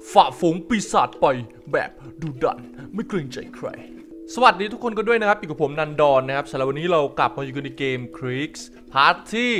ฝ่าฝูงปีศาจไปแบบดุดันไม่เกรงใจใครสวัสดีทุกคนกันด้วยนะครับอยู่กับผมนันดอนนะครับสำหรับวันนี้เรากลับมาอยู่กันในเกม Creeks พาร์ทที่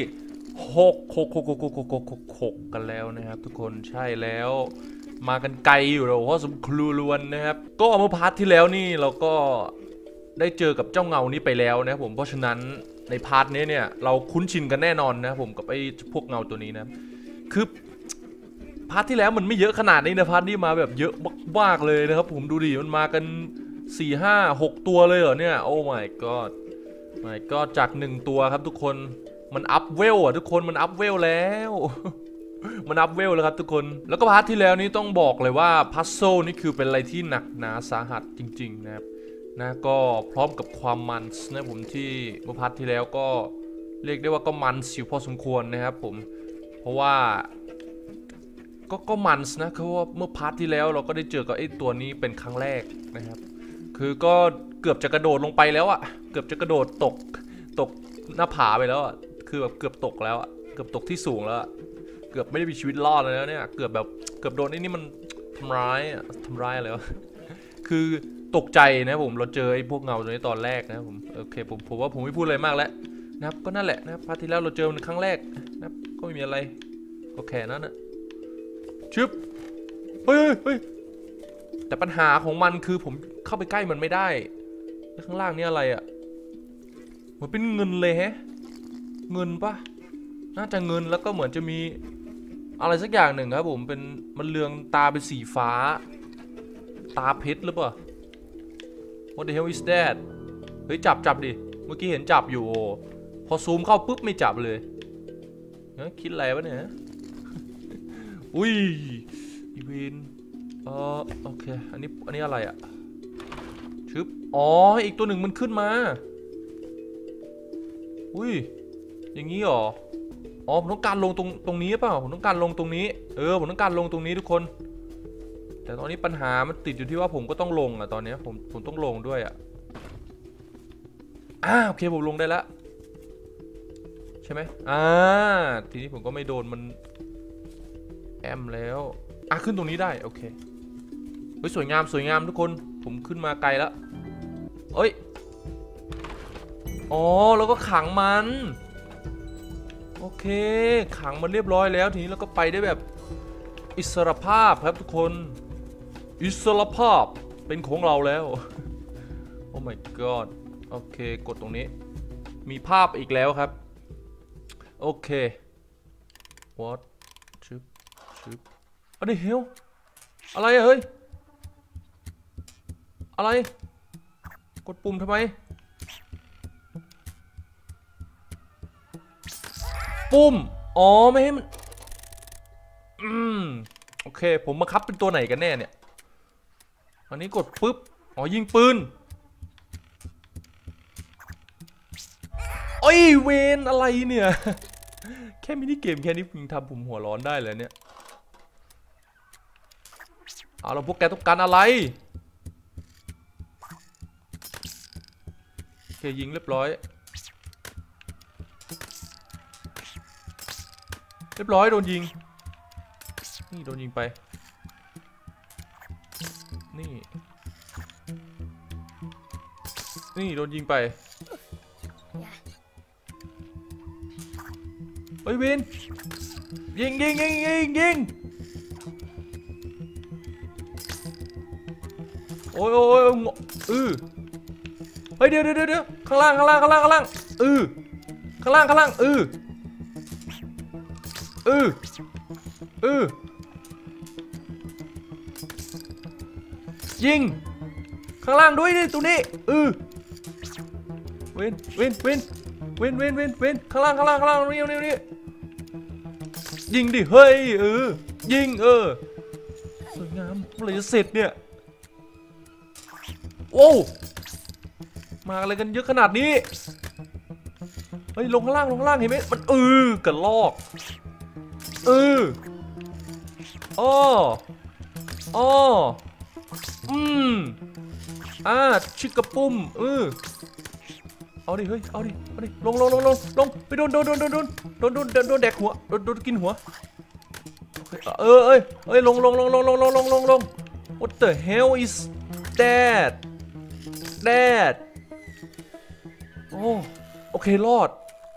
6กันแล้วนะครับทุกคนใช่แล้วมากันไกลอยู่เราเพราะสมครูล้วนนะครับก็เมื่อพาร์ทที่แล้วนี่เราก็ได้เจอกับเจ้าเงานี้ไปแล้วนะครับผมเพราะฉะนั้นในพาร์ทนี้เนี่ยเราคุ้นชินกันแน่นอนนะผมกับไอ้พวกเงาตัวนี้นะคือพาร์ทที่แล้วมันไม่เยอะขนาดนี้นะพาร์ทนี้มาแบบเยอะมากๆเลยนะครับผมดูดิมันมากัน4 5 6ตัวเลยเหรอเนี่ยโอ้ my god จาก1ตัวครับทุกคนมันอัพเวลอ่ะทุกคนมันอัพเวลแล้วมันอัพเวลแล้วครับทุกคนแล้วก็พาร์ทที่แล้วนี้ต้องบอกเลยว่าพัซโซนี่คือเป็นอะไรที่หนักหนาสาหัสจริงๆนะครับนะก็พร้อมกับความมันนะผมที่เมื่อพาร์ทที่แล้วก็เรียกได้ว่าก็มันสิวพอสมควรนะครับผมเพราะว่าก็มันนะเพราะว่าเมื่อพาร์ทที่แล้วเราก็ได้เจอกับไอ้ตัวนี้เป็นครั้งแรกนะครับคือก็เกือบจะกระโดดลงไปแล้วอะเกือบจะกระโดดตกหน้าผาไปแล้วอะคือแบบเกือบตกแล้วอะเกือบตกที่สูงแล้วเกือบไม่ได้มีชีวิตรอดแล้วเนี่ยเกือบโดนไอ้นี่มันทำร้ายอะไรวะคือตกใจนะผมเราเจอไอ้พวกเงาตัวนี้ตอนแรกนะผมโอเคผมว่าผมไม่พูดอะไรมากแล้วนะครับก็นั่นแหละนะครับพาร์ทที่แล้วเราเจอมันครั้งแรกนะครับก็ไม่มีอะไรโอเคนั่นนะชึบเฮ้ยแต่ปัญหาของมันคือผมเข้าไปใกล้มันไม่ได้ข้างล่างนี่อะไรอ่ะเหมือนเป็นเงินเลยแฮะเงินปะน่าจะเงินแล้วก็เหมือนจะมีอะไรสักอย่างหนึ่งครับผมเป็นมันเรืองตาเป็นสีฟ้าตาเพชรหรือเปล่า What the hell is that เฮ้ยจับดิเมื่อกี้เห็นจับอยู่พอซูมเข้าปุ๊บไม่จับเลยคิดอะไรวะเนี่ยอุ้ยอีเวนโอเคอันนี้อะไรอะชึบอ๋ออีกตัวหนึ่งมันขึ้นมาอุ้ยอย่างนี้หรออ๋อผมต้องการลงตรงนี้เปล่าผมต้องการลงตรงนี้ผมต้องการลงตรงนี้ทุกคนแต่ตอนนี้ปัญหามันติดอยู่ที่ว่าผมก็ต้องลงอะตอนนี้ผมต้องลงด้วยอะโอเคผมลงได้แล้วใช่ไหมทีนี้ผมก็ไม่โดนมันแอมแล้วขึ้นตรงนี้ได้โอเคเฮ้ยสวยงามทุกคนผมขึ้นมาไกลแล้วเอ้ยอ๋อแล้วก็ขังมันโอเคขังมันเรียบร้อยแล้วทีนี้เราก็ไปได้แบบอิสรภาพครับทุกคนอิสรภาพเป็นของเราแล้วโอ้ my god โอเคกดตรงนี้มีภาพอีกแล้วครับโอเค what ชึบอะไรเฮลอะไรอะเฮ้ยอะไรกดปุ่มทำไมปุ่มอ๋อไม่ให้มันโอเคผมบังคับเป็นตัวไหนกันแน่เนี่ยอันนี้กดปุ๊บอ๋อยิงปืนโอ้ยเวนอะไรเนี่ยแค่มินิเกมแค่นี้พึงทำผมหัวร้อนได้เลยเนี่ยเอาเราพวกแกต้องการอะไรโอเคยิงเรียบร้อยโดนยิงนี่โดนยิงไปนี่โดนยิงไปเฮ้ยวินยิงโอ้ยเฮ้ยเดี๋ยวข้างล่างข้างล่างข้างล่างข้างล่างยิงข้างล่างด้วยดิตัวนี้เว้นข้างล่างนี่ยิงดิเฮ้ยยิงสวยงามเมื่อไหร่จะเสร็จเนี่ยโอ้มาอะไรกันเยอะขนาดนี้เฮ้ยลงข้างล่างเห็นไหมมันกระลอกชิกกระปุ้มเอาดิเฮ้ยเอาดิลงไปโดนแดกหัวโดนกินหัวโอเคเอ้ยลง What the hell is that โอเครอด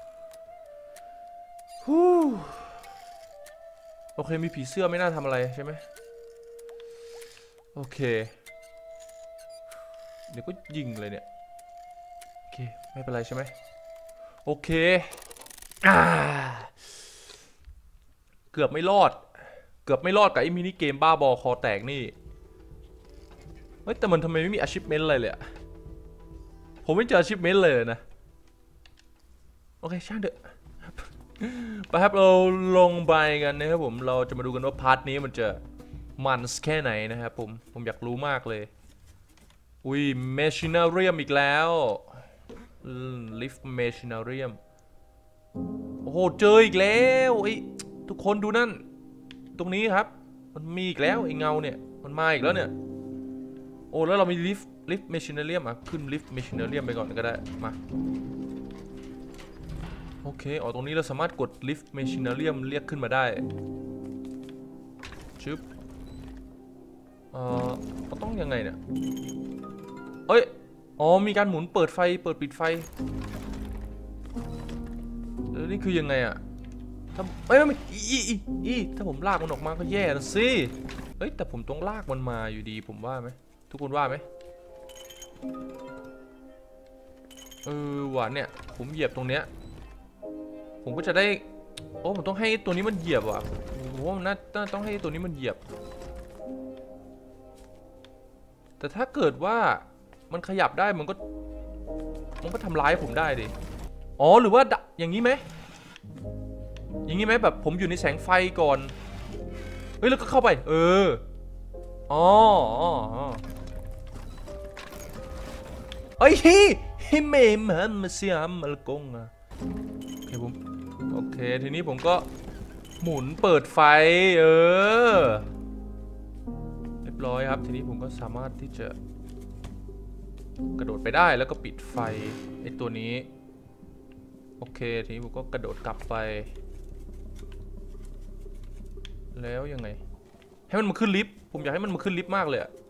โอเคมีผีเสื้อไม่น่าทำอะไรใช่ไหมโอเคเดี๋ยวก็ยิงเลยเนี่ยโอเคไม่เป็นไรใช่ไหมโอเคเกือบไม่รอดกับไอ้มินิเกมบ้าบอคอแตกนี่เฮ้ยแต่มันทำไมไม่มี achievement อะไรเลยอะผมไม่เจอ achievement เลยนะโอเคช่างเถอะไปครับเราลงไปกันนะครับผมเราจะมาดูกันว่าพาร์ทนี้มันจะมันแค่ไหนนะครับผมอยากรู้มากเลยอุ้ย Machinarium อีกแล้วLift Machinarium โอ้โหเจออีกแล้วไอ้ทุกคนดูนั่นตรงนี้ครับมันมีอีกแล้วไอ้เงาเนี่ยมันมาอีกแล้วเนี่ยโอ้แล้วเรามี Lift Machinarium อ่ะขึ้น Lift Machinarium ไปก่อนก็ได้มาโอเคตรงนี้เราสามารถกด Lift Machinarium เรียกขึ้นมาได้ชึบต้องยังไงเนี่ยมีการหมุนเปิดไฟเปิดปิดไฟแล้วนี่คือยังไงอะถ้าถ้าผมลากมันออกมาก็แย่แล้วสิเฮ้ยแต่ผมต้องลากมันมาอยู่ดีผมว่าไหมทุกคนว่าไหมหวานเนี่ยผมเหยียบตรงเนี้ยผมก็จะได้ผมต้องให้ตัวนี้มันเหยียบว่ะผมว่ามันน่าต้องให้ตัวนี้มันเหยียบแต่ถ้าเกิดว่ามันขยับได้มันก็ทำร้ายผมได้ดิหรือว่าอย่างนี้ไหมแบบผมอยู่ในแสงไฟก่อนเฮ้ยแล้วก็เข้าไปเฮ้ยเมมันมาเสียมลกงอ่ะโอเคทีนี้ผมก็หมุนเปิดไฟเรียบร้อยครับทีนี้ผมก็สามารถที่จะกระโดดไปได้แล้วก็ปิดไฟไอ้ตัวนี้โอเคทีนี้ผมก็กระโดดกลับไปแล้วยังไงให้มันมาขึ้นลิฟต์ผมอยากให้มันมาขึ้นลิฟต์มากเลยอะ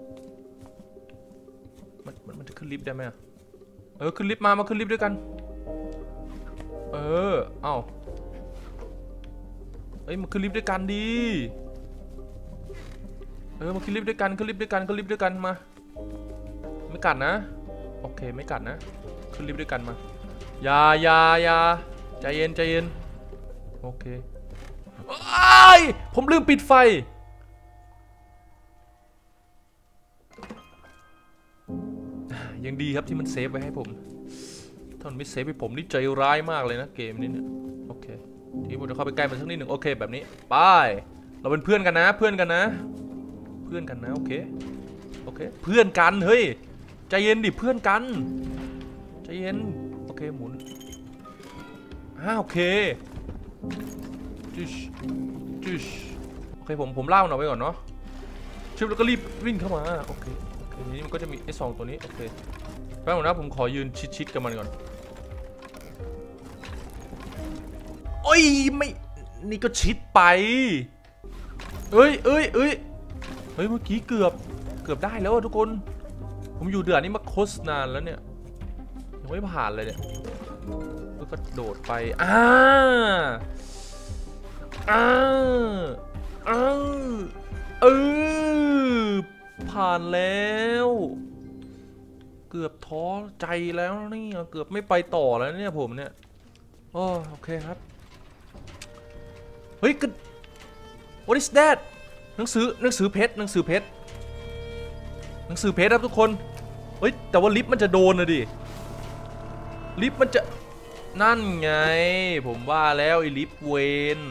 มันจะขึ้นลิฟต์ได้ไหมขึ้นลิฟต์มาขึ้นลิฟต์ด้วยกันเอ้ามาขึ้นลิฟต์ด้วยกันดีมาขึ้นลิฟต์ด้วยกันมาไม่กัดนะโอเคไม่กัดนะขึ้นลิฟต์ด้วยกันมาอย่าใจเย็นโอเคผมลืมปิดไฟยังดีครับที่มันเซฟไว้ให้ผมถ้ามันไม่เซฟให้ผมนี่ใจร้ายมากเลยนะเกมนี้เนี่ยโอเคทีผมจะเข้าไปใกล้มันสักนิดหนึ่งโอเคแบบนี้ไปเราเป็นเพื่อนกันนะโอเคเพื่อนกันเฮ้ยใจเย็นดิเพื่อนกันใจเย็นโอเคหมุนโอเคโอเคผมเล่าหน่อยไว้ก่อนเนาะชิปแล้วก็รีบวิ่งเข้ามาโอเคทีนี้มันก็จะมีไอ้2ตัวนี้โอเคแป๊บนึงนะผมขอยืนชิดกับมันก่อนไม่นี่ก็ชิดไปเฮ้ยเมื่อกี้เกือบได้แล้วทุกคนผมอยู่เดือนนี้มาโคตรนานแล้วเนี่ยยังไม่ผ่านเลยเนี่ยแล้วก็โดดไปผ่านแล้วเกือบท้อใจแล้วนี่เกือบไม่ไปต่อแล้วเนี่ยผมเนี่ยโอเคครับเฮ้ยwhat is that หนังสือเพชรครับทุกคนเฮ้ยแต่ว่าลิฟต์มันจะโดนนะดิลิฟต์มันจะนั่นไงผมว่าแล้วไอ้ลิฟต์เวน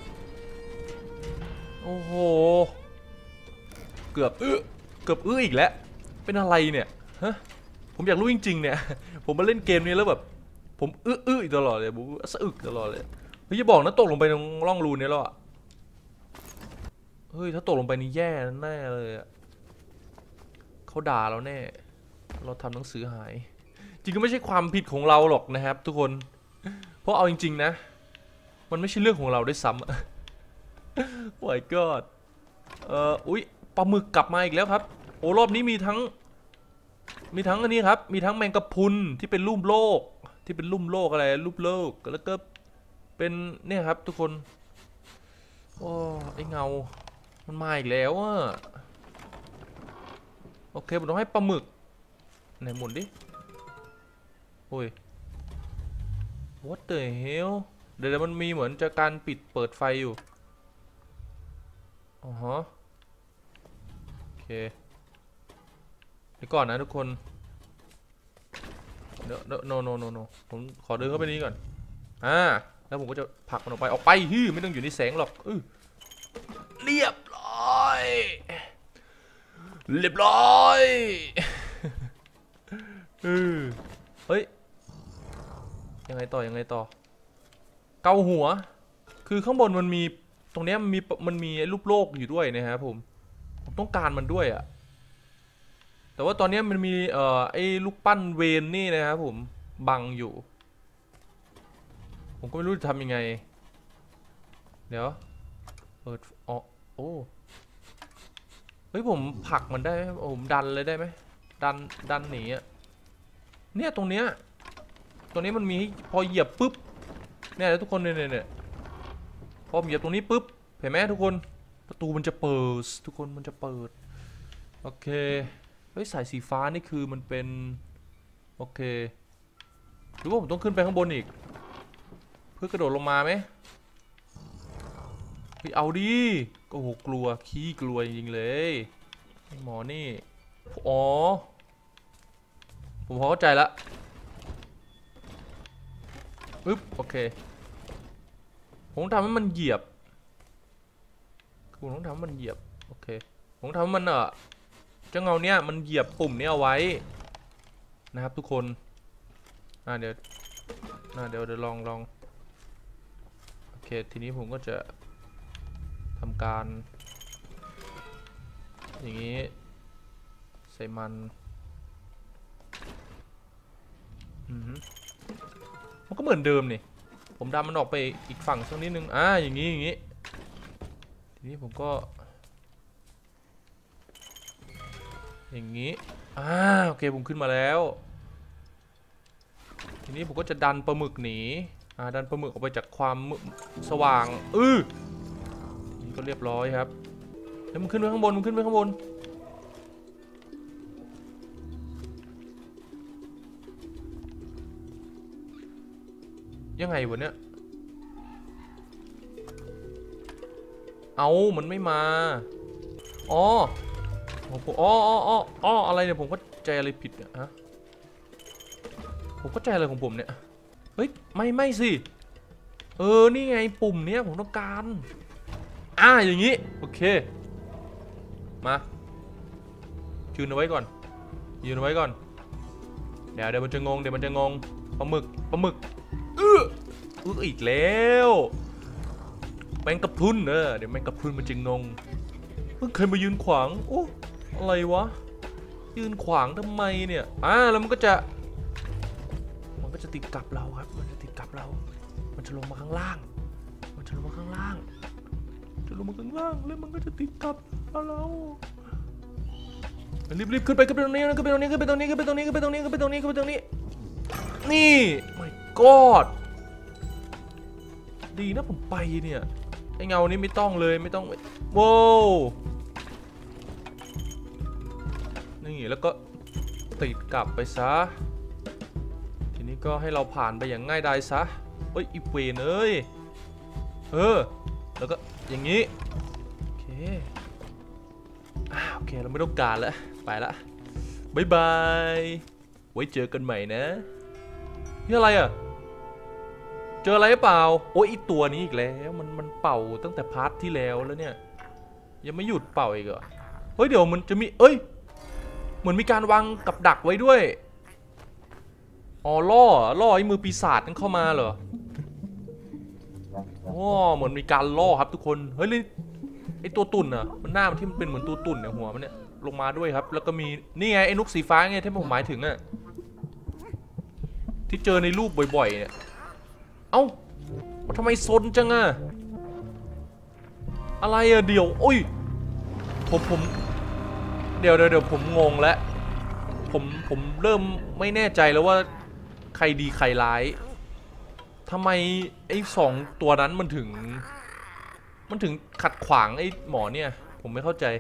โอ้โหเกือบอีกแล้วเป็นอะไรเนี่ยฮะผมอยากรู้จริงๆเนี่ยผมมาเล่นเกมนี้แล้วแบบผมอีกตลอดเลยผมสะอึกตลอดเลยเฮ้ยอย่าบอกนะตกลงไปในร่องรูนี้แล้วอะเฮ้ยถ้าตกลงไปนี่แย่แน่เลยอะเขาด่าเราแน่เราทำหนังสือหายจริงก็ไม่ใช่ความผิดของเราหรอกนะครับทุกคนเพราะเอาจริงๆนะมันไม่ใช่เรื่องของเราด้วยซ้ำโอ้ยก็อุ๊ยปลาหมึกกลับมาอีกแล้วครับโอ้รอบนี้มีทั้งอันนี้ครับมีทั้งแมงกะพรุนที่เป็นรูปโลกอะไรรูปโลกแล้วก็เป็นเนี่ยครับทุกคนโอ้ไอเงามันมาอีกแล้วอะโอเคผมต้องให้ปลาหมึกไหนหมุนดิโอ้ย what the hell เดี๋ยวมันมีเหมือนจะการปิดเปิดไฟอยู่อ๋อฮะโอเคเดี๋ยวก่อนนะทุกคนเดี๋ยวโนผมขอเดินเข้าไปนี้ก่อนแล้วผมก็จะผลักมันออกไปไม่ต้องอยู่ในแสงหรอกเรียบร้อยเฮ้ยยังไงต่อเกาหัวคือข้างบนมันมีตรงนี้มันมีรูปโลกอยู่ด้วยนะครับผมต้องการมันด้วยอะแต่ว่าตอนนี้มันมีไอ้ลูกปั้นเวนนี่นะครับผมบังอยู่ผมก็ไม่รู้จะทำยังไงเดี๋ยวเปิดโอ้เฮ้ยผมผลักมันได้ไหมผมดันเลยได้ไหมดันหนีอะเนี่ยตรงนี้มันมีพอเหยียบปุ๊บเนี่ยทุกคนเนี่ยพอเหยียบตรงนี้ปุ๊บเห็นไหมทุกคนประตูมันจะเปิดทุกคนมันจะเปิดโอเคเฮ้ยสายสีฟ้านี่คือมันเป็นโอเคหรือว่าผมต้องขึ้นไปข้างบนอีกเพื่อกระโดดลงมาไหมเอาดิโอ้โหกลัวจริงๆเลยหมอนี่อ๋อผมพอเข้าใจละปึ๊บโอเคผมทำให้มันเหยียบผมต้องทำให้มันเหยียบโอเคผมทำให้มันเจ้าเงาเนี้ยมันเหยียบปุ่มนี้เอาไว้นะครับทุกคนเดี๋ยวลองโอเคทีนี้ผมก็จะทำการอย่างนี้ใส่มันก็เหมือนเดิมนี่ผมดันมันออกไปอีกฝั่งสักนิดนึงอย่างนี้ทีนี้ผมก็อย่างนี้โอเคผมขึ้นมาแล้วทีนี้ผมก็จะดันปลาหมึกหนีดันปลาหมึกออกไปจากความสว่างนี่ก็เรียบร้อยครับแล้วมันขึ้นไปข้างบนยังไงวะเนี่ยมันไม่มาอะไรเนี่ยผมก็ใจอะไรผิดเนี่ยผมก็ใจอะไรของผมเนี่ยเฮ้ยไม่สินี่ไงปุ่มเนี้ยผมต้องการอย่างนี้โอเคมายืนเอาไว้ก่อนเดี๋ยวมันจะงงปลาหมึกอีกแล้วแมงกะพรุนเดี๋ยวแมงกะพรุนมันจะงงเพิ่งเคยมายืนขวางอะไรวะยืนขวางทำไมเนี่ยแล้วมันก็จะติดกับเราครับมันจะติดกับเรามันจะลงมาข้างล่างแล้วมันก็จะติดกับเรารีบขึ้นไปตรงนี้นี่my god ดีนะผมไปเนี่ยไอเงานี้ไม่ต้องว้าวนี่แล้วก็ติดกลับไปซะทีนี้ก็ให้เราผ่านไปอย่างง่ายดายซะอีเวนแล้วก็อย่างนี้โอเคเราไม่ต้องการแล้วไปละบ๊ายบายไว้เจอกันใหม่นะนี่อะไรเจออะไรหรือเปล่าอีตัวนี้อีกแล้วมันเป่าตั้งแต่พาร์ทที่แล้วเนี่ยยังไม่หยุดเป่าอีกเหรอเดี๋ยวมันจะมีเหมือนมีการวางกับดักไว้ด้วยล่อไอ้มือปีศาจนั่นเข้ามาเหรอเหมือนมีการล่อครับทุกคนไอ้ตัวตุ่นมันหน้ามันที่มันเป็นเหมือนตัวตุ่นเนี่ยหัวมันเนี่ยลงมาด้วยครับแล้วก็มีนี่ไงไอ้นกสีฟ้าไงที่ผมหมายถึงที่เจอในรูปบ่อยๆเนี่ยทำไมซนจังอะไรอะเดี๋ยวโอ้ยผมเดี๋ยวผมงงแล้วผมเริ่มไม่แน่ใจแล้วว่าใครดีใครร้ายทำไมไอ้2ตัวนั้นมันถึงขัดขวางไอ้หมอเนี่ยผมไม่เข้าใจ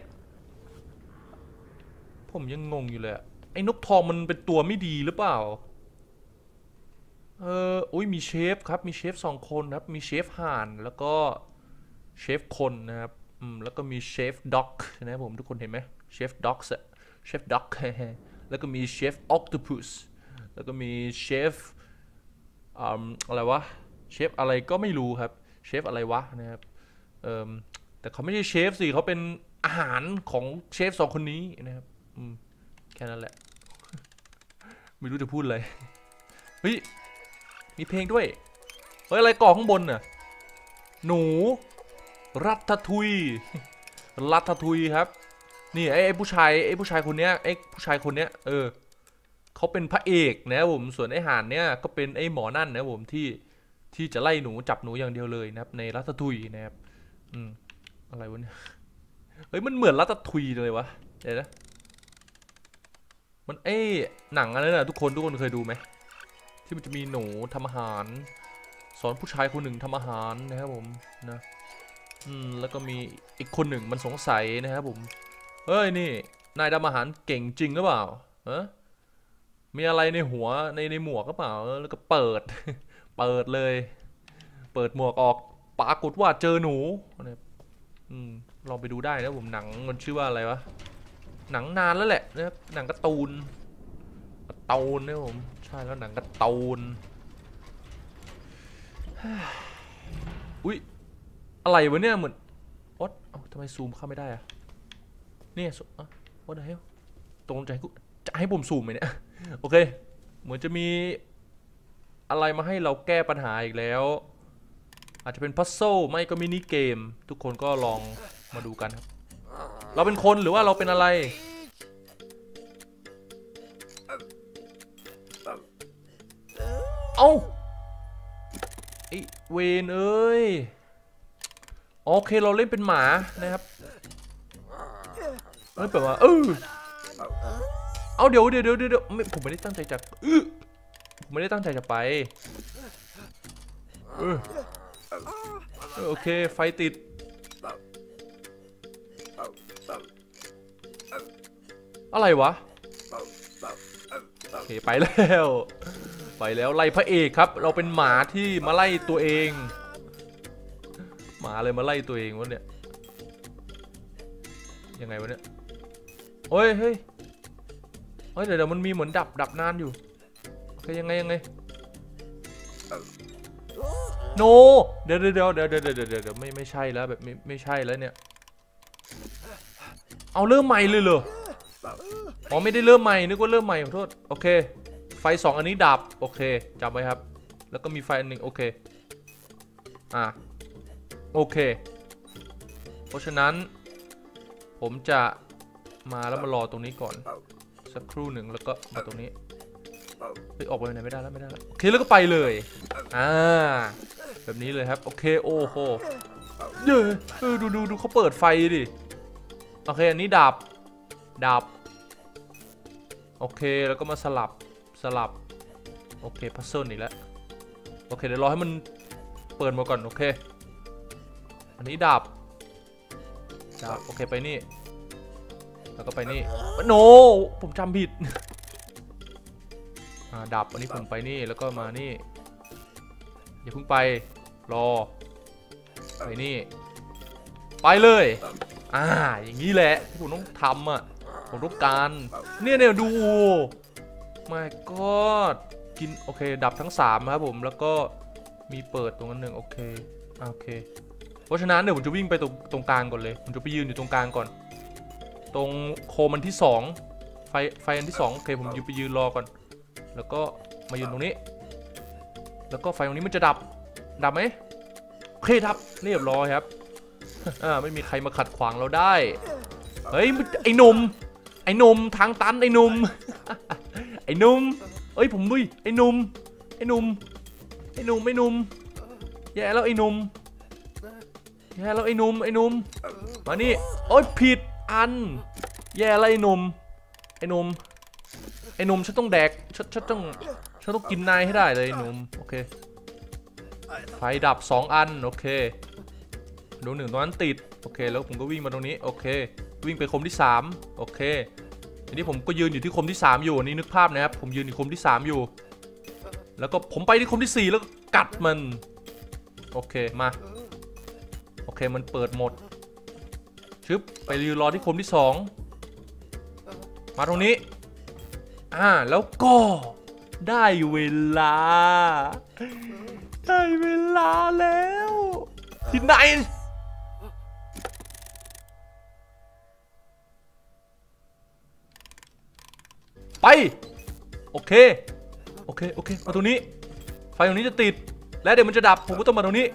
ผมยังงงอยู่เลยไอ้นกทองมันเป็นตัวไม่ดีหรือเปล่าอุ้ยมีเชฟครับมีเชฟ2 คนครับมีเชฟห่านแล้วก็เชฟคนนะครับแล้วก็มีเชฟด็อกนะครับผมทุกคนเห็นไหมเชฟด็อกเชฟด็อกแล้วก็มีเชฟออคโตปัสแล้วก็มีเชฟอะไรวะเชฟอะไรก็ไม่รู้ครับเชฟอะไรวะนะครับแต่เขาไม่ใช่เชฟสิเขาเป็นอาหารของเชฟ2 คนนี้นะครับแค่นั้นแหละไม่รู้จะพูดอะไรเฮ้ยมีเพลงด้วยเฮ้ยอะไรก่อข้างบนน่ะหนูรัตทุยรัตทุยครับนี่ไอ้ผู้ชายคนเนี้ยเขาเป็นพระเอกนะผมส่วนไอ้ห่านเนี้ยก็เป็นไอ้หมอนั่นนะผมที่จะไล่หนูจับหนูอย่างเดียวเลยนะครับในรัตทุยนะครับอะไรวะเนี่ยเฮ้ยมันเหมือนรัตทุยเลยวะเดี๋ยวนะมันหนังอะไรน่ะทุกคนเคยดูไหมที่มันจะมีหนูทำอาหารสอนผู้ชายคนหนึ่งทำอาหารนะครับผมนะแล้วก็มีอีกคนหนึ่งมันสงสัยนะครับผมเฮ้ยนี่นายทำอาหารเก่งจริงหรือเปล่ามีอะไรในหัวในหมวกก็เปล่าแล้วก็เปิดเลยเปิดหมวกออกปรากฏว่าเจอหนูลองไปดูได้นะผมหนังมันชื่อว่าอะไรวะหนังนานแล้วแหละนะครับหนังการ์ตูนนะผมใช่แล้วหนังการ์ตูนอุ๊ยอะไรวะเนี่ยเหมือนอ๊อดทำไมซูมเข้าไม่ได้อะเนี่ยwhat the hell ตรงจะให้ผมซูมไหมเนี่ยโอเคเหมือนจะมีอะไรมาให้เราแก้ปัญหาอีกแล้วอาจจะเป็นพัซโซลไม่ก็มินิเกมทุกคนก็ลองมาดูกันครับเราเป็นคนหรือว่าเราเป็นอะไรเอ้าไอเวนเอ้ยโอเคเราเล่นเป็นหมานะครับเฮ้ยแบบว่าเอาเดี๋ยวผมไม่ได้ตั้งใจจะผมไม่ได้ตั้งใจจะไปโอเคไฟติดอะไรวะโอเคไปแล้วไล่พระเอกครับเราเป็นหมาที่มาไล่ตัวเองหมาเลยมาไล่ตัวเองวะเนี่ยยังไงวะเนี่ยเฮ้ยเดี๋ยวมันมีเหมือนดับนานอยู่โอเคยังไงโนเดี๋ยวไม่ใช่แล้วแบบไม่ใช่แล้วเนี่ยเอาเริ่มใหม่เลยเหรออ๋อไม่ได้เริ่มใหม่นึกว่าเริ่มใหม่ขอโทษโอเคไฟ2อันนี้ดับโอเคจำไว้ครับแล้วก็มีไฟอันหนึ่งโอเคโอเคเพราะฉะนั้นผมจะมาแล้วมารอตรงนี้ก่อนสักครู่หนึ่งแล้วก็มาตรงนี้ออกไปไหนไม่ได้แล้วโอเคแล้วก็ไปเลยแบบนี้เลยครับโอเคโอ้โหดูเขาเปิดไฟดิโอเคอันนี้ดับโอเคแล้วก็มาสลับโอเคพัซเซิลอีกแล้วโอเคเดี๋ยวรอให้มันเปิดมาก่อนโอเคอันนี้ดับโอเคไปนี่แล้วก็ไปนี่โนผมจำผิดดับอันนี้ผมไปนี่แล้วก็มานี่อย่าเพิ่งไปรอไปนี่ไปเลยอย่างนี้แหละที่ผมต้องทำผมต้องการเนี่ยดูmy god กินโอเคดับทั้ง3ครับผมแล้วก็มีเปิดตรงนั้น1โอเคเพราะฉะนั้นเดี๋ยวผมจะวิ่งไปตรงกลางก่อนเลยผมจะไปยืนอยู่ตรงกลางก่อนตรงโคมอันที่2ไฟอันที่2โอเคผมไปยืนรอก่อนแล้วก็มายืนตรงนี้แล้วก็ไฟตรงนี้มันจะดับไหมโอเคดับเรียบร้อยครับไม่มีใครมาขัดขวางเราได้เฮ้ยไอ้หนุ่มทางตันไอ้หนุ่มเอ้ยผมดุยไอ้หนุ่มแย่แล้วไอ้หนุ่มแย่แล้วไอ้หนุ่มมานี่โอ๊ยผิดอันแย่แล้วไอ้หนุ่มฉันต้องแดกฉันต้องกินนายให้ได้เลยไอ้หนุ่มโอเคไฟดับ2อันโอเคโดน1ตรงนั้นติดโอเคแล้วผมก็วิ่งมาตรงนี้โอเควิ่งไปคมที่3โอเคทีนี้ผมก็ยืนอยู่ที่คมที่3อยู่นี่นึกภาพนะครับผมยืนอยู่คมที่3อยู่แล้วก็ผมไปที่คมที่4แล้วกัดมันโอเคมาโอเคมันเปิดหมดชึบไปยืนรอที่คมที่2มาตรงนี้แล้วก็ได้เวลาแล้วที่ไหนไปโอเคมาตรงนี้ไฟตรงนี้จะติดและเดี๋ยวมันจะดับผมก็ต้องมาตรงนี้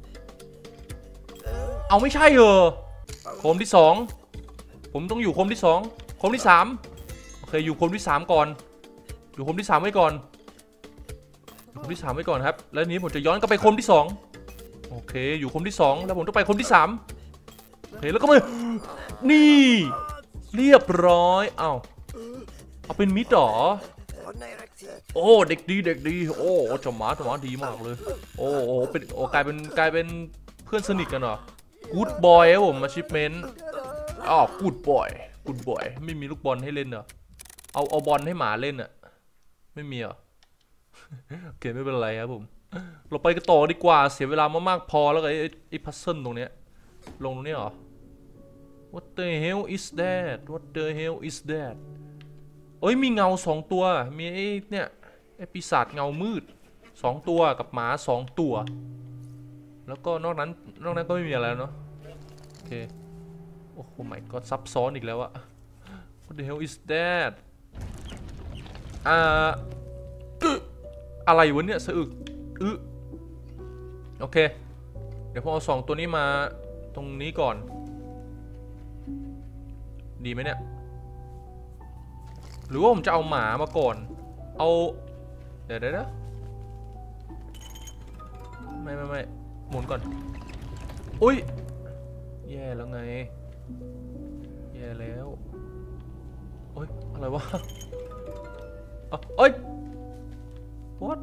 เอาไม่ใช่เหรอโคมที่2ผมต้องอยู่โคมที่2โคมที่3โอเคอยู่โคมที่3ก่อนอยู่โคมที่3ไว้ก่อนโคมที่3ไว้ก่อนครับแล้วนี้ผมจะย้อนกลับไปโคมที่2โอเคอยู่โคมที่2แล้วผมต้องไปโคมที่3โอเคแล้วก็มานี่เรียบร้อยเอาเป็นมิดหรอโอ้เด็กดีโอ้จอมหมาดีมากเลยโอ้เป็นกลายเป็นเพื่อนสนิทกันเหรอกู๊ดบอยครับผมachievementกู๊ดบอยไม่มีลูกบอลให้เล่นเหรอเอาบอลให้หมาเล่นอะไม่มีเหรอโอเคไม่เป็นไรครับผมเราไปกันต่อดีกว่าเสียเวลามากๆพอแล้วไอ้พัซเซิลตรงเนี้ยลงตรงนี้เหรอ What the hell is thatเอ้ยมีเงา2ตัวมีไอ้เนี่ยไอ้ปีศาจเงามืด2ตัวกับหมา2ตัวแล้วก็นอกนั้นก็ไม่มีอะไรแล้วเนาะโอเคโอ้โหไม่ก็ซับซ้อนอีกแล้วอะ What the hell is that อะไรวะเนี่ยสะอึกโอเคเดี๋ยวผมเอา2ตัวนี้มาตรงนี้ก่อนดีไหมเนี่ยหรือว่าผมจะเอาหมามาก่อนเดี๋ยวไม่หมุนก่อนอุ้ยแย่แล้วไงแย่แล้วโอ้ยอะไรวะเอ้ย what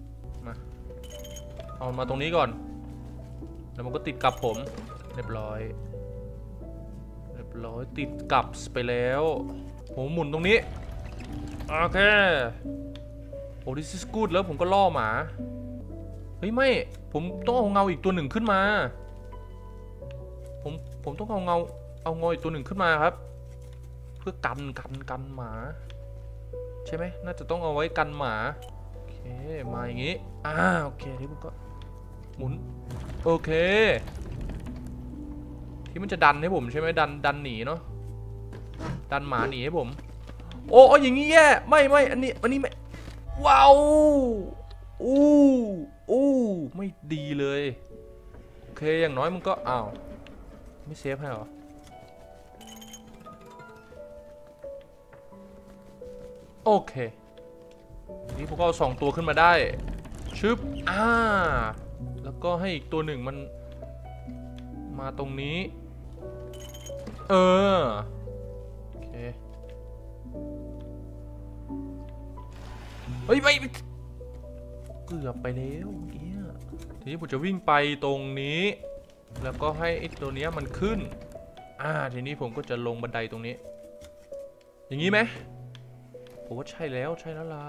เอามาตรงนี้ก่อนแล้วมันก็ติดกับผมเรียบร้อยติดกับไปแล้วผมหมุนตรงนี้โอเคโอ้ this is good แล้วผมก็ล่อหมาเฮ้ยไม่ผมต้องเอาเงาอีกตัวหนึ่งขึ้นมาผมต้องเอาเงาอีกตัวหนึ่งขึ้นมาครับเพื่อกันหมาใช่ไหมน่าจะต้องเอาไว้กันหมาโอเคมาอย่างงี้โอเคที่ผมก็หมุนโอเคที่มันจะดันให้ผมใช่ไหมดันหนีเนาะดันหมาหนีให้ผมโอ้อย่างงี้แย่ไม่อันนี้ไม่ว้าวไม่ดีเลยโอเคอย่างน้อยมันก็ไม่เซฟให้หรอโอเคนี่ผมก็เอา2ตัวขึ้นมาได้ชึบแล้วก็ให้อีกตัวหนึ่งมันมาตรงนี้โอเคเฮ้ยไม่เกือบไปแล้วเนี่ยทีนี้ผมจะวิ่งไปตรงนี้แล้วก็ให้ไอ้ตัวนี้มันขึ้นทีนี้ผมก็จะลงบันไดตรงนี้อย่างนี้ไหมผมว่าใช่แล้วล่ะ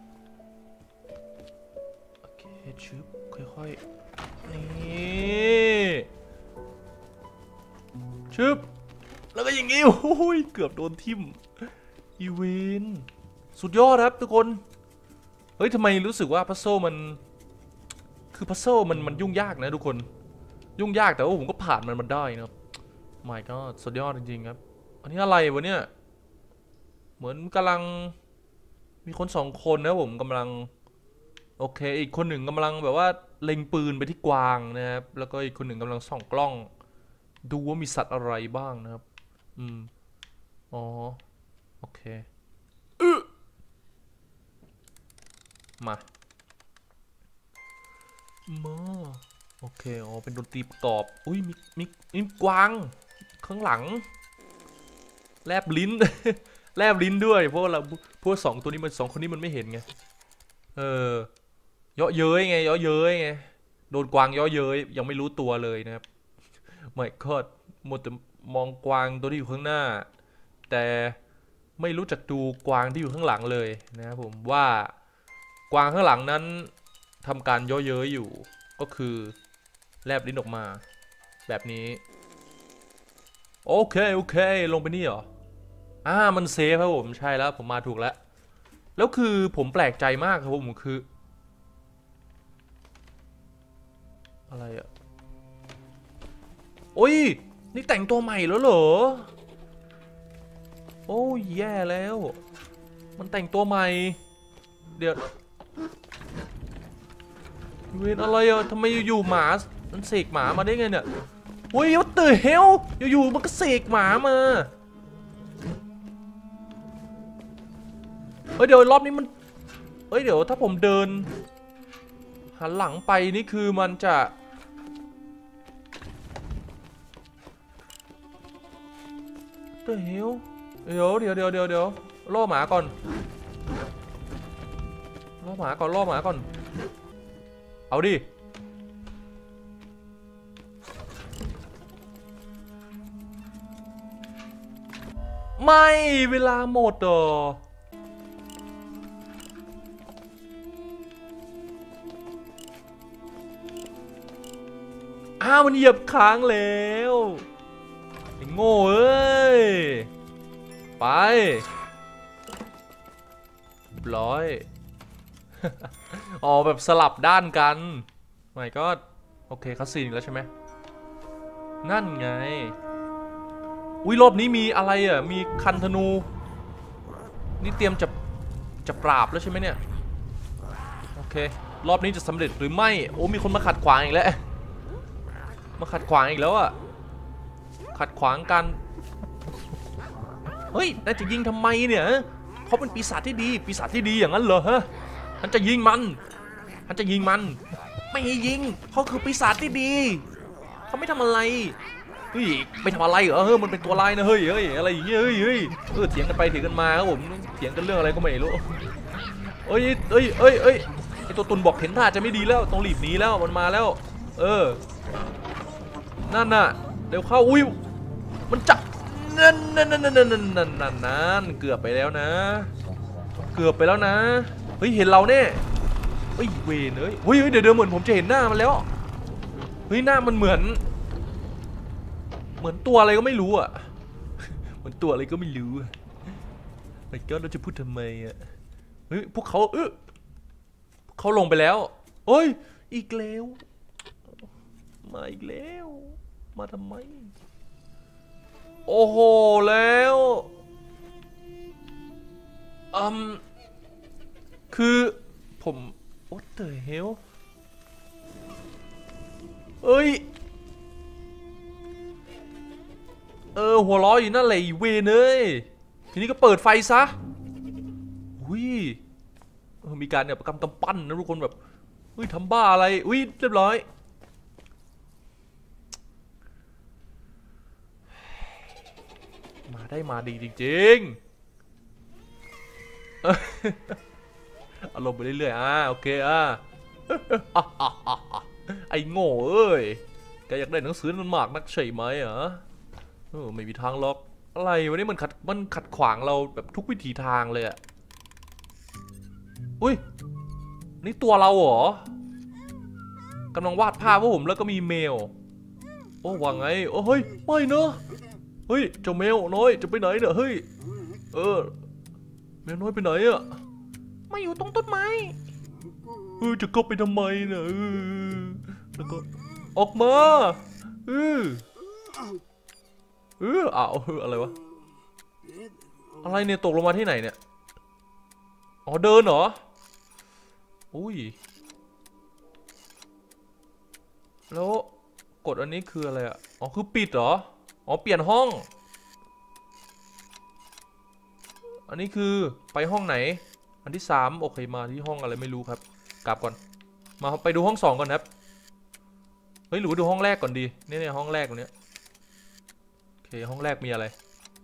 โอเคชึบค่อยๆนี่ชึบแล้วก็อย่างงี้โอ้ยเกือบโดนทิ่มอีเวนสุดยอดครับทุกคนเฮ้ยทำไมรู้สึกว่าพัซโซมันคือพัซโซมันยุ่งยากนะทุกคนยุ่งยากแต่ว่าผมก็ผ่านมันได้นะครับไม่ก็สุดยอดจริงๆครับอันนี้อะไรวะเนี่ยเหมือนกำลังมีคน2คนนะผมกำลังโอเคอีกคนหนึ่งกำลังแบบว่าเล็งปืนไปที่กวางนะครับแล้วก็อีกคนหนึ่งกำลังส่องกล้องดูว่ามีสัตว์อะไรบ้างนะครับอ๋อโอเคมาโอเคอ๋อเป็นดนตรีประกอบอุ้ยมีกวางข้างหลังแลบลิ้น แลบลิ้นด้วยเพราะเราพวกสองตัวนี้มันสองคนนี้มันไม่เห็นไงเออเยาะเย้ยไงเยาะเย้ยไงโดนกวางเยาะเย้ยยังไม่รู้ตัวเลยนะครับไม่ก็หมดแต่มองกวางตัวที่อยู่ข้างหน้าแต่ไม่รู้จักดูกวางที่อยู่ข้างหลังเลยนะครับผมว่ากวางข้างหลังนั้นทำการเยาะเย้ยอยู่ก็คือแลบลิ้นออกมาแบบนี้โอเคลงไปนี่เหรอมันเซฟครับผมใช่แล้วผมมาถูกแล้วแล้วคือผมแปลกใจมากครับผมคืออะไรอะโอ้ยนี่แต่งตัวใหม่แล้วเหรอโอ้ยแย่แล้วมันแต่งตัวใหม่เดี๋ยวเวรอะไรอะทำไมอยู่ๆหมามันเสกหมามาได้ไงเนี่ยโอ้ยwhat the hellอยู่ๆมันก็เสกหมามาเดี๋ยวรอบนี้มันเดี๋ยวถ้าผมเดินหันหลังไปนี่คือมันจะเดี๋ยวล่อหมาก่อนเอาดิไม่เวลาหมดมันเหยียบค้างแล้วไอ้โง่เอ้ยไปร้อย อ๋อแบบสลับด้านกันไม่ก็โอเคคัสซีนแล้วใช่ไหมนั่นไงอุ้ยรอบนี้มีอะไรอ่ะมีคันธนูนี่เตรียมจะปราบแล้วใช่ไหมเนี่ยโอเครอบนี้จะสำเร็จหรือไม่โอ้มีคนมาขัดขวางอีกแล้วมาขัดขวางอีกแล้วอ่ะขัดขวางกันเฮ้ยนายจะยิงทำไมเนี่ยเขาเป็นปีศาจที่ดีอย่างนั้นเหรอฮะฉันจะยิงมันไม่ให้ยิงเขาคือปีศาจที่ดีเขาไม่ทำอะไรเฮ้ยไม่ทำอะไรเหรอมันเป็นตัวร้ายนะเฮ้ยอะไรอย่างเงี้ยเฮ้ยเถียงกันไปเถียงกันมาครับผมเถียงกันเรื่องอะไรก็ไม่รู้เอ้ยไอตัวตุนบอกเห็นท่าจะไม่ดีแล้วต้องรีบหนีแล้วมันมาแล้วนั่นน่ะเดี๋ยวเข้าอุ้ยมันจับนั่นเกือบไปแล้วนะเฮ้ยเห็นเราแน่เฮ้ยเวนเฮ้ยเดี๋ยวเหมือนผมจะเห็นหน้ามันแล้วเฮ้ยหน้ามันเหมือนตัวอะไรก็ไม่รู้อ่ะเหมือนตัวอะไรก็ไม่รู้แต่ก็เราจะพูดทำไมอ่ะเฮ้ยพวกเขาลงไปแล้วเฮ้ยอีกแล้วมาอีกแล้วมาทำไมโอ้โหแล้วคือผม what the hell เอ้ยหัวล้ออยู่นั่นแหละเวนเลยทีนี้ก็เปิดไฟซะอุ้ยมีการเนี่ยกำปั้นนะทุกคนแบบอุ้ยทำบ้าอะไรอุ้ยเรียบร้อยมาดีจริงๆอารมณ์ไปเรื่อยๆโอเคไอ้โง่เอ้ยแกอยากได้หนังสือมันมากนักใช่ไหมไม่มีทางล็อกอะไรวันนี้มันขัดขวางเราแบบทุกวิถีทางเลยอะอุ้ยนี่ตัวเราเหรอกำลังวาดภาพว่าผมแล้วก็มีเมลโอ้ว่าไงเฮ้ยไม่เนอะเฮ้ยเจ้าแมวน้อยจะไปไหนเนี่ยเฮ้ยแมวน้อยไปไหนอะมาอยู่ตรงต้นไม้จะเข้าไปทำไมเนี่ยแล้วก็ออกมาอะไรวะอะไรเนี่ยตกลงมาที่ไหนเนี่ยอ๋อเดินเหรออุ้ยแล้วกดอันนี้คืออะไรอ่ะอ๋อคือปิดเหรออ๋อเปลี่ยนห้องอันนี้คือไปห้องไหนอันที่3โอเคมาที่ห้องอะไรไม่รู้ครับกลับก่อนมาไปดูห้อง2ก่อนครับเฮ้ยหรือว่าดูห้องแรกก่อนดีเนี่ยห้องแรกตรงเนี้ยโอเคห้องแรกมีอะไร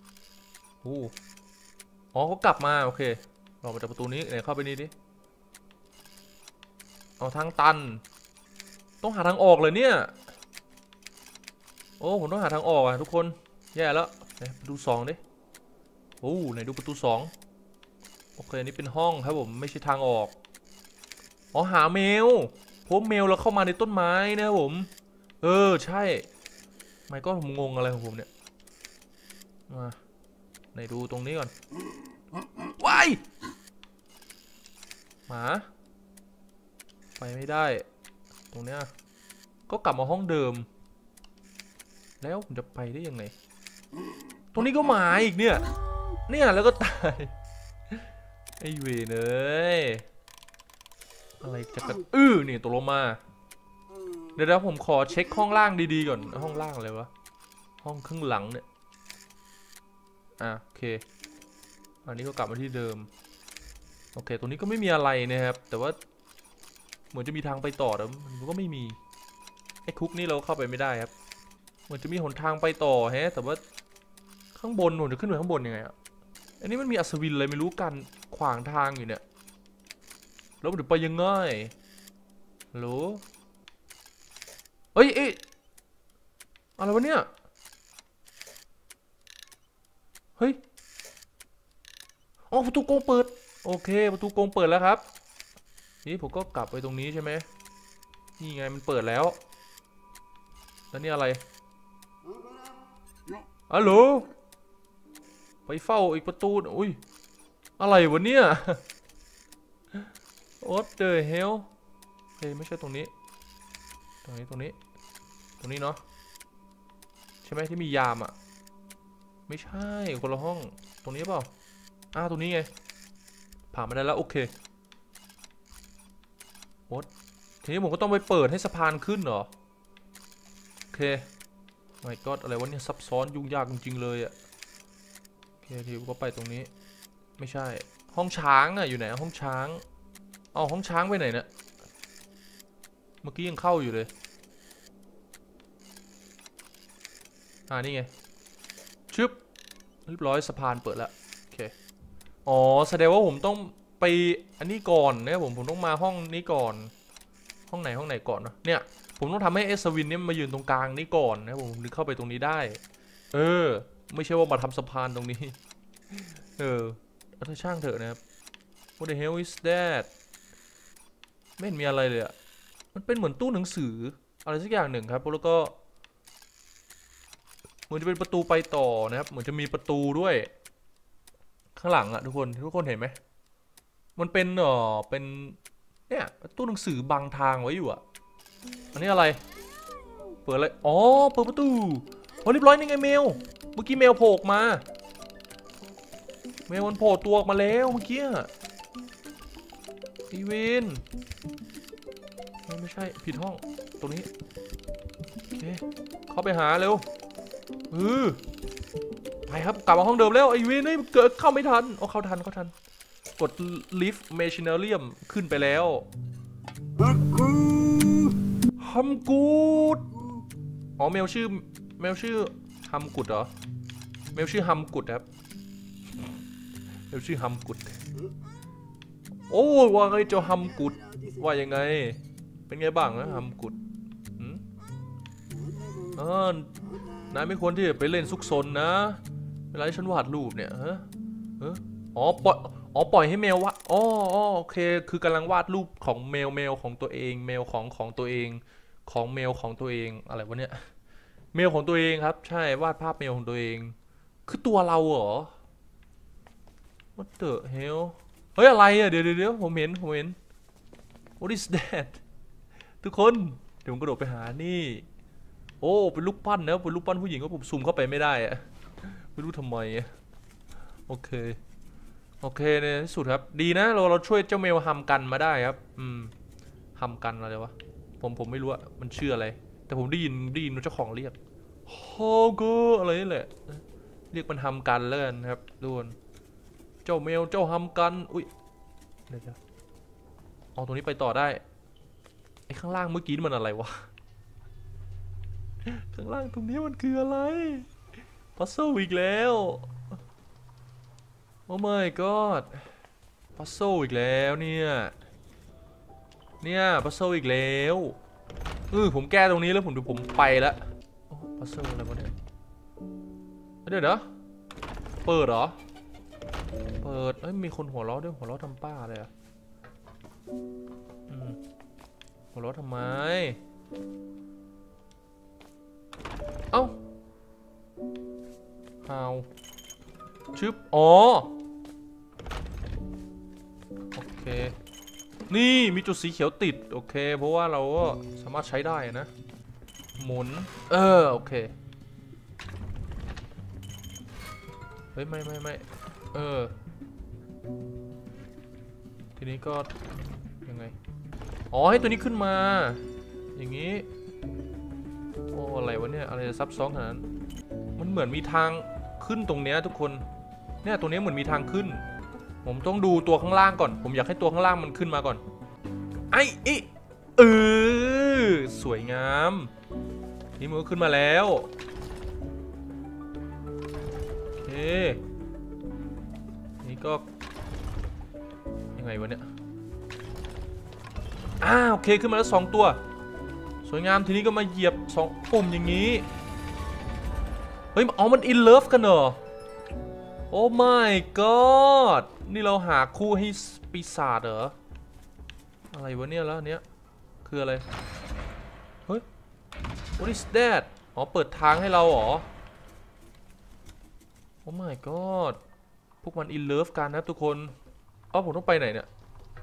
อ๋อเขากลับมาโอเคเรามาจากประตูนี้ไหนเข้าไปนี่ดิเอาทางตันต้องหาทางออกเลยเนี่ยโอ้ผมต้องหาทางออกอ่ะทุกคนแย่แล้วไหนประตู2ดิไหนดูประตู2โอเคนี่เป็นห้องครับผมไม่ใช่ทางออกอ๋อหาเมลพบเมลแล้วเข้ามาในต้นไม้นะครับผมใช่ไม่ก็ผมงงอะไรของผมเนี่ยมาไหนดูตรงนี้ก่อนว้ายหมาไปไม่ได้ตรงเนี้ยก็กลับมาห้องเดิมแล้วผมจะไปได้ยังไงตรงนี้ก็หมาอีกเนี่ยแล้วก็ตายไอเวรเอ้ยอะไรจะกันนี่ตกลงมาเดี๋ยวผมขอเช็คห้องล่างดีๆก่อนห้องล่างอะไรวะห้องข้างหลังเนี่ยโอเคอันนี้ก็กลับมาที่เดิมโอเคตรงนี้ก็ไม่มีอะไรนะครับแต่ว่าเหมือนจะมีทางไปต่อแต่มันก็ไม่มีไอ้คุกนี่เราเข้าไปไม่ได้ครับเหมือนจะมีหนทางไปต่อแฮะแต่ว่าข้างบนผมจะขึ้นไปข้างบนยังไงอันนี้มันมีอัศวินอะไรไม่รู้กันขวางทางอยู่เนี่ยแล้วมันจะไปยังไงฮัลโหลเอ้ยอะไรวะเนี่ยเฮ้ยอ๋อประตูโกงเปิดโอเคประตูโกงเปิดแล้วครับนี่ผมก็กลับไปตรงนี้ใช่ไหมนี่ไงมันเปิดแล้วแล้วนี่อะไรฮัลโหลไปเฝ้าอีกประตูอุ้ยอะไรวะเนี่ย What the hell เฮ้ยไม่ใช่ตรงนี้ตรงนี้เนาะใช่ไหมที่มียามไม่ใช่คนละห้องตรงนี้เปล่าตรงนี้ไงผ่านมาได้แล้วโอเคทีนี้ผมก็ต้องไปเปิดให้สะพานขึ้นเหรอโอเคไม่ก็อะไรวะเนี่ยซับซ้อนยุ่งยากจริงๆเลยโอเคทีผมก็ไปตรงนี้ไม่ใช่ห้องช้างอยู่ไหนห้องช้างห้องช้างไปไหนเนี่ยเมื่อกี้ยังเข้าอยู่เลยนี่ไงชึบเรียบร้อยสะพานเปิดแล้วโอเคแสดงว่าผมต้องไปอันนี้ก่อนนะผมต้องมาห้องนี้ก่อนห้องไหนก่อนนะเนี่ยผมต้องทำให้เอสวินเนี่ยมายืนตรงกลางนี้ก่อนนะผมถึงเข้าไปตรงนี้ได้ไม่ใช่ว่ามาทำสะพานตรงนี้ถ้าช่างเถอะนะครับ What the hell is that ไม่เห็นมีอะไรเลยมันเป็นเหมือนตู้หนังสืออะไรสักอย่างหนึ่งครับแล้วก็เหมือนจะเป็นประตูไปต่อนะครับเหมือนจะมีประตูด้วยข้างหลังทุกคนเห็นไหมมันเป็นเป็นเนี่ยตู้หนังสือบังทางไว้อยู่อันนี้อะไรเปิดอะไรเปิดประตูเรียบร้อยนี่ไงเมลเมื่อกี้เมลโผล่มาเมลมันโผล่ตัวออกมาแล้วเมื่อกี้อีเวนไม่ใช่ผิดห้องตรงนี้โอเคเข้าไปหาเร็วไปครับกลับมาห้องเดิมแล้วไอเวนเกิดเข้าไม่ทันเข้าทันกด lift machinarium ขึ้นไปแล้วฮัมกูดเมลชื่อฮัมกุดเหรอเมลชื่อฮัมกุดครับเมลชื่อฮัมกุดว่าไงเจ้าฮัมกุดว่ายังไงเป็นไงบ้างนะฮัมกุดนายไม่ควรที่จะไปเล่นซุกซนนะเวลาที่ฉันวาดรูปเนี่ยปล่อยให้เมลวะโอเคคือกำลังวาดรูปของเมลของตัวเองเมลของตัวเองของเมลของตัวเองอะไรวะเนี่ยเมลของตัวเองครับใช่วาดภาพเมลของตัวเองคือตัวเราเหรอ What the hell เฮ้ยอะไรเดี๋ยวผมเห็น What is that ทุกคนเดี๋ยวผมกระโดดไปหานี่เป็นลูกปั้นนะเป็นลูกปั้นผู้หญิงก็ผมซูมเข้าไปไม่ได้ไม่รู้ทำไมโอเคในที่สุดครับดีนะเราช่วยเจ้าเมลฮัมกันมาได้ครับฮัมกันอะไรวะผมไม่รู้มันชื่ออะไรแต่ผมได้ยินเจ้าของเรียกโฮโกอะไรนี่แหละเรียกมันฮัมกันแล้วกันครับทุกคนเจ้าเมลเจ้าฮัมกันอุ้ยเดี๋ยวตรงนี้ไปต่อได้ไอ้ข้างล่างเมื่อกี้มันอะไรวะข้างล่างตรงนี้มันคืออะไรพัซเซิลอีกแล้วโอ้ my god พัซเซิลอีกแล้วเนี่ยพัซเซิลอีกแล้วผมแก้ตรงนี้แล้วผมไปแล้วพัซเซิลอะไรวะเนี่ยเดี๋ยวเปิดเหรอเปิดมีคนหัวเราะด้วยหัวเราะทำป้าเลยอะหัวเราะทำไมเอ้าชึบอ๋อโอเคนี่มีจุดสีเขียวติดโอเคเพราะว่าเราก็สามารถใช้ได้นะหมุนโอเคเฮ้ยไม่ทีนี้ก็ยังไงอ๋อให้ตัวนี้ขึ้นมาอย่างนี้โอ้อะไรวะเนี่ยอะไรจะซับซ้อนขนาดนั้นมันเหมือนมีทางขึ้นตรงเนี้ยทุกคนเนี่ยตรงนี้เหมือนมีทางขึ้นผมต้องดูตัวข้างล่างก่อนผมอยากให้ตัวข้างล่างมันขึ้นมาก่อนสวยงามนี่มันก็ขึ้นมาแล้วโอเคนี่ก็ยังไงวะเนี่ยโอเคขึ้นมาแล้ว2ตัวสวยงามทีนี้ก็มาเหยียบ2ปุ่มอย่างนี้เฮ้ยมันอินเลิฟกันเหรอโอ้ my god นี่เราหาคู่ให้ปีศาจเหรออะไรวะเนี่ยแล้วเนี้ยคืออะไรเฮ้ย what is that เปิดทางให้เราเหรอโอ้ my god พวกมันอินเลิฟกันนะทุกคนผมต้องไปไหนเนี่ย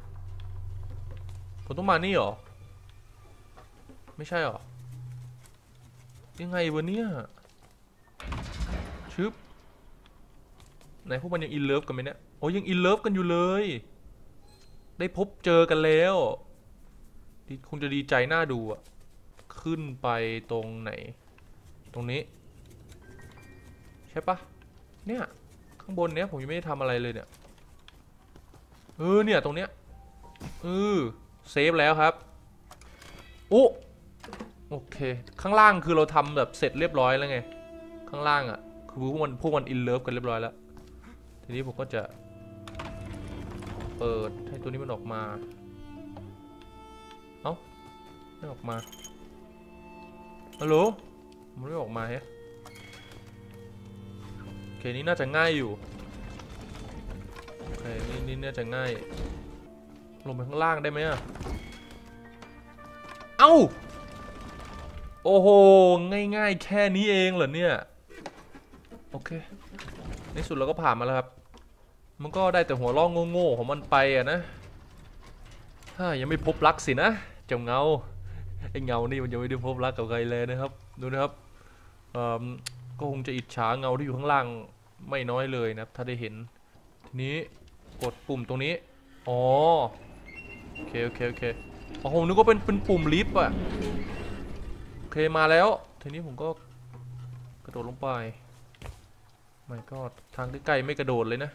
ผมต้องมานี่เหรอไม่ใช่เหรอยังไงวะเนี่ยชึบไหนพวกมันยังอินเลิฟกันไหมเนี่ยยังอินเลิฟกันอยู่เลยได้พบเจอกันแล้วคงจะดีใจน่าดูอะขึ้นไปตรงไหนตรงนี้ใช่ปะเนี่ยข้างบนเนี้ยผมยังไม่ได้ทำอะไรเลยเนี่ยเนี่ยตรงเนี้ยเซฟแล้วครับโอเคข้างล่างคือเราทำแบบเสร็จเรียบร้อยแล้วไงข้างล่างอ่ะคือพวกมันอินเลิฟกันเรียบร้อยแล้วทีนี้ผมก็จะเปิดให้ตัวนี้มันออกมาไม่ออกมาฮัลโหลมันไม่ออกมาเฮ้ยโอเคนี่น่าจะง่ายอยู่โอเคนี่น่าจะง่ายลงไปข้างล่างได้ไหมอะโอ้โหง่ายๆแค่นี้เองเหรอเนี่ยโอเคในสุดเราก็ผ่านมาแล้วครับมันก็ได้แต่หัวล่องโง่ๆของมันไปอะนะยังไม่พบรักสินะเจ้าเงาไอ้เงานี่มันยังไม่ได้พบรักกับใครเลยนะครับดูนะครับก็คงจะอิจฉาเงาที่อยู่ข้างล่างไม่น้อยเลยนะถ้าได้เห็นทีนี้กดปุ่มตรงนี้โอเคผมนึกว่าเป็นปุ่มลิฟต์อะโอเคมาแล้วทีนี้ผมก็กระโดดลงไปไม่ก็ทางใกล้ๆไม่กระโดดเลยนะ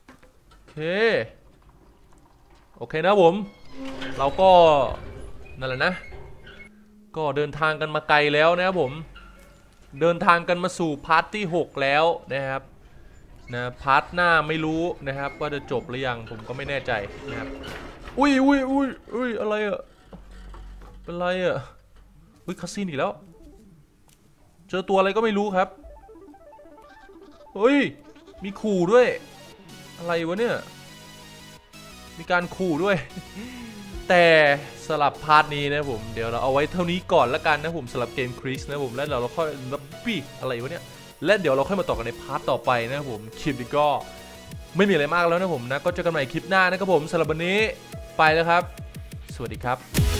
โอเคนะผมเราก็นั่นแหละนะก็เดินทางกันมาไกลแล้วนะครับผมเดินทางกันมาสู่พาร์ทที่6แล้วนะครับพาร์ทหน้าไม่รู้นะครับว่าจะจบหรือยังผมก็ไม่แน่ใจนะครับอุ้ยอะไรอะเป็นไรอะคาสิโนอีกแล้วเจอตัวอะไรก็ไม่รู้ครับมีขู่ด้วยอะไรวะเนี่ยมีการขู่ด้วยแต่สลับพาร์ทนี้นะผมเดี๋ยวเราเอาไว้เท่านี้ก่อนละกันนะผมสลับเกมคริสนะผมแล้วเราค่อยอะไรวะเนี่ยและเดี๋ยวเราค่อยมาต่อกันในพาร์ทต่อไปนะผมคลิปนี้ก็ไม่มีอะไรมากแล้วนะผมนะก็เจอกันใหม่คลิปหน้านะครับผมสำหรับวันนี้ไปแล้วครับสวัสดีครับ